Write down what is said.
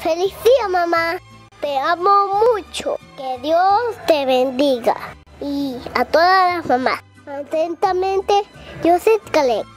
Feliz día, mamá. Te amo mucho. Que Dios te bendiga. Y a todas las mamás. Atentamente, Joseph Caleb.